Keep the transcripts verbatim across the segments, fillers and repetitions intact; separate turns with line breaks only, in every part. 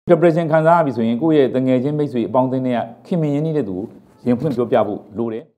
depression ခံစားရပြီဆိုရင်ကိုယ့်ရဲ့တငယ်ချင်းမိတ်ဆွေအပေါင်းအသင်းတွေကခင်မင်ရင်းနှီးတဲ့သူရင်ဖွင့်ပြောပြဖို့လိုတယ်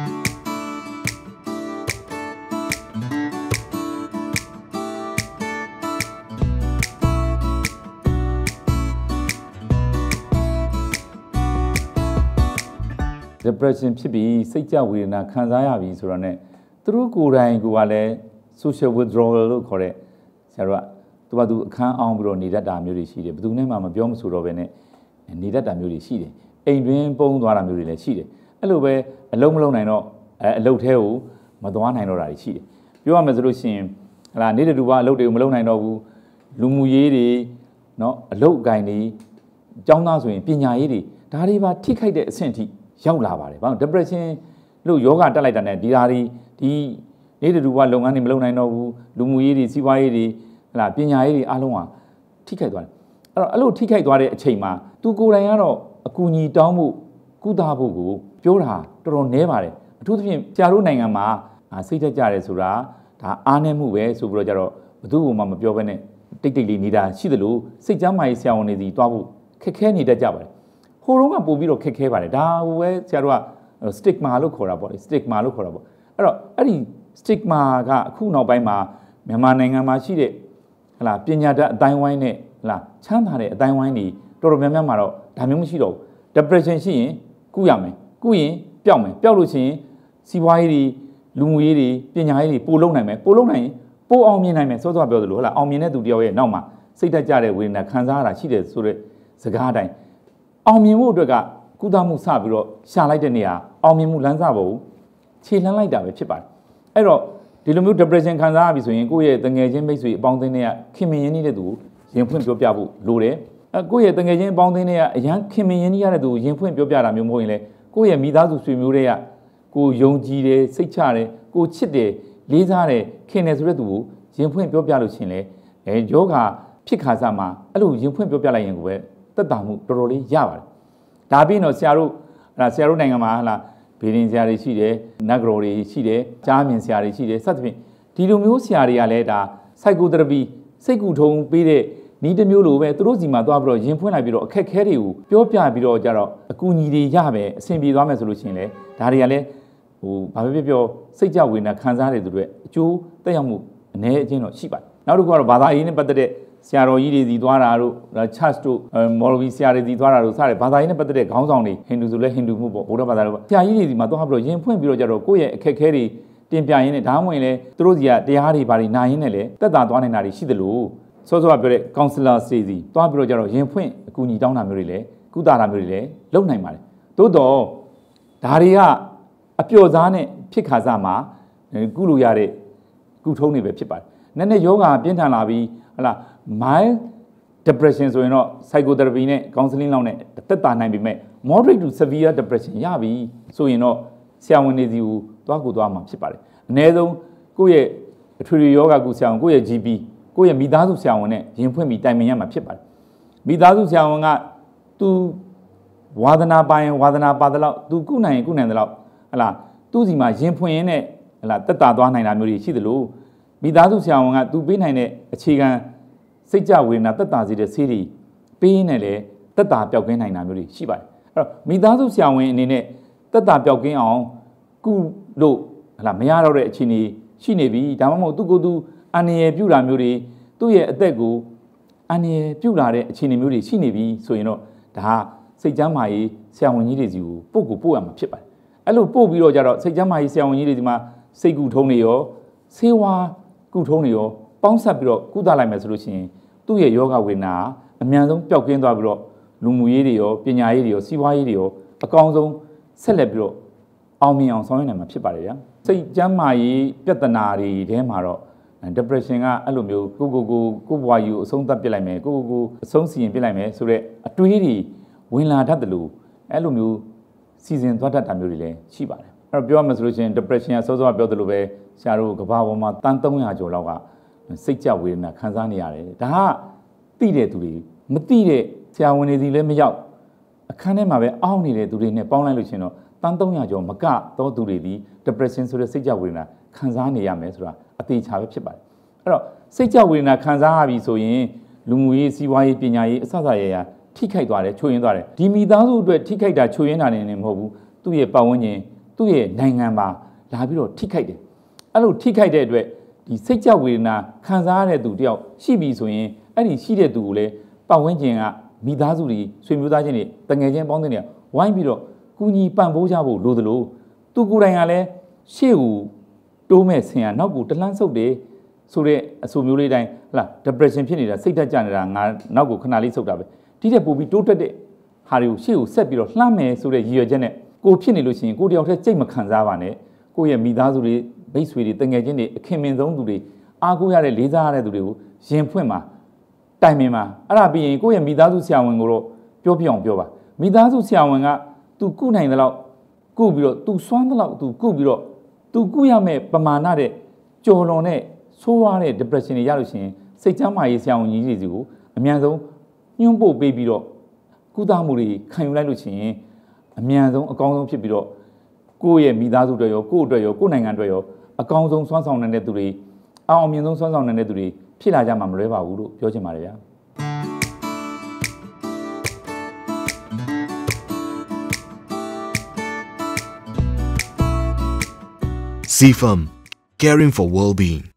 depression ဖြစ်ပြီးစိတ်ကြဝေဒနာခံစားရပြီဆိုတော့ ਨੇ သူတို့ကိုယ်တိုင်ကလည်း social withdrawal လို့ခေါ်တဲ့ဆရာတို့ကသူကသူအခန်းအောင်ပြီးတော့နေတတ်တာမျိုးတွေရှိတယ်ဘယ်သူနဲ့မှမပြောမဆိုတော့ပဲနဲ့နေတတ်တာမျိုးတွေရှိတယ်အိမ်တွင်းပုံသွားတာမျိုးတွေလည်းရှိတယ်အဲ့လိုပဲအလုံးမလုံးနိုင်တော့အဲအလုပ်ထဲကိုမသွားနိုင်တော့တာတွေရှိတယ်ပြောရမယ်ဆိုလို့ရှိရင်ဟလာနေတဲ့လူကအလုပ်တွေကိုမလုံးနိုင်တော့ဘူးလူမှုရေးတွေเนาะအလုပ်အကိုင်တွေကျောင်းသားဆိုရင်ပညာရေးတွေဒါတွေပါထိခိုက်တဲ့အဆင့်ထိရောက်လာပါတယ်ဘာလို့ depression လို့ယောဂတက်လိုက်တာ ਨੇ ဒီဓာရီဒီနေတဲ့လူကလုပ်ငန်းတွေမလုပ်နိုင်တော့ဘူးလူမှုရေးတွေစီးပွားရေးတွေဟလာပညာရေးတွေအားလုံးဟာထိခိုက်သွားတယ်အဲ့တော့အဲ့လိုထိခိုက်သွားတဲ့အချိန်မှာသူကိုယ်တိုင်ကတော့အကူအညီတောင်းဖို့ကုသဖို့ကိုပြောတာတော်တော်နည်းပါတယ်အထူးသဖြင့်ဆရာတို့နိုင်ငံမှာစိတ်သက်ကြတယ်ဆိုတာဒါအားနည်းမှုပဲဆိုပြီးတော့ကြတော့ဘယ်သူမှမပြောဘဲနဲ့တိတ်တိတ်လေးနေတာရှိသလိုစိတ်ကြမ်းမာရေးဆရာဝန်တွေစီတွားဖို့ခက်ခဲနေတတ်ကြပါတယ်ဟိုတုန်းကပို့ပြီးတော့ခက်ခဲပါတယ်ဒါဟိုပဲဆရာတို့က stigma လို့ခေါ်တာပေါ့လေ stigma လို့ခေါ်တာပေါ့အဲ့တော့အဲ့ဒီ stigma ကအခုနောက်ပိုင်းမှာမြန်မာနိုင်ငံမှာရှိတဲ့ဟလာပညာတတ်အတိုင်းဝိုင်းနဲ့ဟလာချမ်းသာတဲ့အတိုင်းဝိုင်းတွေတော်တော်များများမှာတော့ဒါမျိုးမရှိတော့ဘူး depression ရှိရင်ကုရမယ်ကုရင်ပျောက်မယ်ပျောက်လို့ရှိရင်စီးပွားရေးတွေလူမှုရေးတွေပညာရေးတွေပို့လုံနိုင်မယ်ပို့လုံနိုင်ရင်ပို့အောင်မြင်နိုင်မယ်စောစောပြောသလိုဟလာအောင်မြင်တဲ့သူတယောက်ရဲ့နောက်မှာစိတ်တက်ကြတဲ့ဝေဒနာခံစားရတာရှိတယ်ဆိုတဲ့စကားအတိုင်းအောင်မြင်ဖို့အတွက်ကကုသမှုစပြီးတော့ရှာလိုက်တဲ့နေရာအောင်မြင်မှုလမ်းစာပေါ်ခြေလှမ်းလိုက်တာပဲဖြစ်ပါတယ်အဲ့တော့ဒီလိုမျိုး depression ခံစားရပြီဆိုရင်ကိုယ့်ရဲ့တငယ်ချင်းမိတ်ဆွေအပေါင်းအသင်းတွေကခင်မင်ရင်းနှီးတဲ့သူရင်ဖွင့်ပြောပြဖို့လိုတယ်အဲကိုယ့်ရဲ့တငယ်ချင်းအပေါင်းအသင်းတွေကအရန်ခင်မင်ရင်းနှီးရတဲ့သူရင်ဖွင့်ပြောပြတာမျိုးမဟုတ်ရင်လေကိုယ့်ရဲ့မိသားစုဆွေမျိုးတွေကကိုယုံကြည်တယ်စိတ်ချတယ်ကိုချစ်တယ်လေးစားတယ်ခင်တယ်ဆိုတဲ့သူကိုရင်ဖွင့်ပြောပြလို့ရှင်လေအဲယောဂဖြစ်ခါစားမှာအဲ့လိုရင်ဖွင့်ပြောပြလိုက်ရင်ကိုပဲသက်သာမှုတော်တော်လေးရပါတယ်ဒါပြီးတော့ဆရာတို့ဟလာဆရာတို့နိုင်ငံမှာဟလာဘေးရင်ဆရာတွေရှိတယ်နတ်ကတော်တွေရှိတယ်ကြားမြင်ဆရာတွေရှိတယ်စသဖြင့်ဒီလိုမျိုးဆရာတွေကလည်းဒါ psychotherapy စိတ်ကူထုံးပေးတဲ့ဤတစ်မျိုးလိုပဲသူတို့စီမှာသွားပြီးတော့ရင်ဖွင့်လိုက်ပြီးတော့အခက်ခဲတွေကိုပြောပြပြီးတော့ကြတော့အကူအညီတွေရမယ်အဆင်ပြေသွားမယ်ဆိုလို့ရှိရင်လေဒါတွေကလည်းဟိုဘာပဲပြောပြောစိတ်ကြဝေဒနာခံစားတဲ့သူတွေအကျိုးတက်ရောက်မှုအ ਨੇ အချင်းတော့ရှိပါတယ်နောက်တစ်ခုကတော့ဘာသာရေးနဲ့ပတ်သက်တဲ့ဆရာတော်ကြီးတွေစီသွားတာတို့ church တို့ မော်လဝီဆရာတွေစီသွားတာတို့စတဲ့ဘာသာရေးနဲ့ပတ်သက်တဲ့ခေါင်းဆောင်တွေဟိန္ဒူဆိုလဲဟိန္ဒူမှုပေါ့ဗုဒ္ဓဘာသာတို့ဆရာကြီးတွေစီမှာသွားပြီးတော့ရင်ဖွင့်ပြီးတော့ကြတော့ကိုယ့်ရဲ့အခက်ခဲတွေတင်ပြရင်းနဲ့ဒါမှမဟုတ်လေသူတို့စီကတရားတွေဘာတွေနာရင်းနဲ့လေတက်တာသွားနေတာတွေရှိသလိုစောစောကပြောတဲ့ counselor စီစီသွားပြီးတော့ကြတော့ရင်ဖွင့်အကူအညီတောင်းတာမျိုးတွေလည်းကုသတာမျိုးတွေလည်းလုပ်နိုင်ပါတယ်သို့တော့ဒါတွေကအပျော်စားနဲ့ဖြစ်ခါစားမှာကုလို့ရတဲ့ကုထုံးတွေပဲဖြစ်ပါတယ်နည်းနည်းယောဂပြင်းထန်လာပြီးဟလာ mild depression ဆိုရင်တော့ psychotherapy နဲ့ counseling လောက်နဲ့တက်တာနိုင်ပြီမဲ့ moderate to severe depression ရပြီဆိုရင်တော့ဆရာဝန်တွေစီကိုသွားကိုသွားမှာဖြစ်ပါတယ်အနည်းဆုံးကိုယ့်ရဲ့အထွေထွေယောဂကုဆရာဝန်ကိုယ့်ရဲ့ ဂျီ ပီ ကိုယ့်ရဲ့မိသားစုဆရာဝန်နဲ့ရင်ဖွင့်ပြီးတိုင်ပင်ရမှာဖြစ်ပါတယ်မိသားစုဆရာဝန်ကသူဝါသနာပိုင်ဝါသနာပါတဲ့လောက်သူကုနိုင်ရင်ကုနိုင်တဲ့လောက်ဟလာသူ့စီမှာရင်ဖွင့်ရင်းနဲ့ဟလာတက်တာသွားနိုင်တာမျိုးတွေရှိသလိုမိသားစုဆရာဝန်ကသူပေးနိုင်တဲ့အခြေခံစိတ်ကြဝေဒနာတက်တာစီတဲ့ဆေးတွေပေးရင်းနဲ့လည်းတက်တာပျောက်ကင်းနိုင်တာမျိုးတွေရှိပါတယ်အဲ့တော့မိသားစုဆရာဝန်အနေနဲ့တက်တာပျောက်ကင်းအောင်ကုလို့ဟလာမရတော့တဲ့အခြေအနေရှိနေပြီဒါမှမဟုတ်သူ့ကိုယ်သူအန္တရာယ်ပြုတာမျိုးတွေသူ့ရဲ့အသက်ကိုအန္တရာယ်ပြုလာတဲ့အခြေအနေမျိုးတွေရှိနေပြီဆိုရင်တော့ဒါစိတ်ကြမ်းမာရေးဆရာဝန်ကြီးတွေစီကိုပို့ကိုပို့ရမှာဖြစ်ပါတယ်အဲ့လိုပို့ပြီးတော့ကြတော့စိတ်ကြမ်းမာရေးဆရာဝန်ကြီးတွေဒီမှာစိတ်ကူထုံးတွေရောဆေးဝါးကုထုံးတွေရောပေါင်းဆက်ပြီးတော့ကုသလိုက်မယ်ဆိုလို့ရှိရင်သူ့ရဲ့ယောဂဝေဒနာအများဆုံးပျောက်ကင်းသွားပြီးတော့လူမှုရေးတွေရောပညာရေးတွေရောစီးပွားရေးတွေရောအကောင်းဆုံးဆက်လက်ပြီးတော့အောင်မြင်အောင်ဆောင်ရွက်နိုင်မှာဖြစ်ပါတယ်ဗျာစိတ်ကျန်းမာရေးပြဿနာတွေထဲမှာတော့ depression ကအဲ့လိုမျိုးကိုကိုကိုကိုဘွားယူအဆုံးသတ်ပြစ်လိုက်မယ်ကိုကိုကိုအဆုံးစီရင်ပြစ်လိုက်မယ်ဆိုတော့အတွေးတွေဝင်လာတတ်တယ်လို့အဲ့လိုမျိုးစီစဉ်သွားတတ်တာမျိုးတွေလည်းရှိပါတယ်အဲ့တော့ပြောရမယ်ဆိုလို့ရှိရင် depression ကစောစောကပြောသလိုပဲဆရာတို့ကမ္ဘာပေါ်မှာတန်သုံးရာကျော်လောက်ကစိတ်ကြဝေဒနာခံစားနေရတယ်ဒါကသိတဲ့သူတွေမသိတဲ့ဆရာဝန်တွေစီလည်းမရောက်အခန်းထဲမှာပဲအောင်းနေတဲ့သူတွေနဲ့ပေါင်းလိုက်လို့ရှင်တော့တန်သုံးရာကျော်မကတော့သူတွေဒီ depression ဆိုတဲ့စိတ်ကြဝေဒနာခံစားနေရမယ်ဆိုတာအသေးချာပဲဖြစ်ပါတယ်အဲ့တော့စိတ်ကြဝေဒနာခံစားရပြီဆိုရင်လူမှုရေးစီးပွားရေးပညာရေးအစစရရထိခိုက်သွားတယ်ချိုးယွင်းသွားတယ်ဒီမိသားစုအတွက်ထိခိုက်တာချိုးယွင်းတာနေမဟုတ်ဘူးသူ့ရဲ့ပတ်ဝန်းကျင်သူ့ရဲ့နိုင်ငံမှာလာပြီးတော့ထိခိုက်တယ်အဲ့လိုထိခိုက်တဲ့အတွက်ဒီစိတ်ကြဝေဒနာခံစားရတဲ့သူတယောက်ရှိပြီဆိုရင်အဲ့ဒီရှိတဲ့သူကိုလည်းပတ်ဝန်းကျင်ကမိသားစုတွေဆွေမျိုးသားချင်းတွေတငယ်ချင်းပေါင်းတဲ့နေရာဝိုင်းပြီးတော့ကူညီပံ့ပိုးကြဖို့လိုသလိုသူကိုယ်တိုင်ကလည်းရှေ့ကိုတိုးမဲ့ဆင်ရနောက်ကိုတလှမ်းဆုပ်တယ်ဆိုတဲ့အဆိုမျိုးလေးတိုင်းဟလာ depression ဖြစ်နေတာစိတ်ဓာတ်ကျနေတာငါနောက်ကိုခဏလေးဆုပ်တာပဲဒီတဲ့ပို့ပြီးတိုးတက်တဲ့ဟာတွေကိုရှေ့ကိုဆက်ပြီးတော့လှမ်းမယ်ဆိုတဲ့ရည်ရွယ်ချက်နဲ့ကိုဖြစ်နေလို့ရှိရင်ကိုတယောက်တည်းစိတ်မခံစားပါနဲ့ကိုရဲ့မိသားစုတွေမိတ်ဆွေတွေတငယ်ချင်းတွေအခင်မင်ဆုံးသူတွေအားကိုးရတဲ့လေးစားရတဲ့သူတွေကိုရင်ဖွင့်ပါတိုင်ပင်ပါအဲ့ဒါပြီးရင်ကိုယ့်ရဲ့မိသားစုဆရာဝန်ကိုတော့ပြောပြအောင်ပြောပါမိသားစုဆရာဝန်က तू ကုနိုင်တဲ့လောက်ကုပြီးတော့ तू စွမ်းတဲ့လောက် तू ကုပြီးတော့ तू ကုရမယ့်ပမာဏတဲ့ကြော်လွန်တဲ့ဆိုးရွားတဲ့ depression တွေရလို့ရှိရင်စိတ်ချမ်းသာရေးဆရာဝန်ကြီးတွေစီကိုအမြန်ဆုံးညှို့ပို့ပေးပြီးတော့ကုသမှုတွေခံယူလိုက်လို့ရှိရင်အမြန်ဆုံးအကောင်းဆုံးဖြစ်ပြီးတော့ကိုယ့်ရဲ့မိသားစုတွေရောကိုယ့်အတွက်ရောကိုယ့်နိုင်ငံအတွက်ရောအကောင်းဆုံးစွမ်းဆောင်နိုင်တဲ့သူတွေအောင်အမြင်ဆုံးစွမ်းဆောင်နိုင်တဲ့သူတွေဖြစ်လာကြမှာမလွဲပါဘူးလို့ပြောချင်ပါတယ်ဗျာ
C F A M, caring for well-being.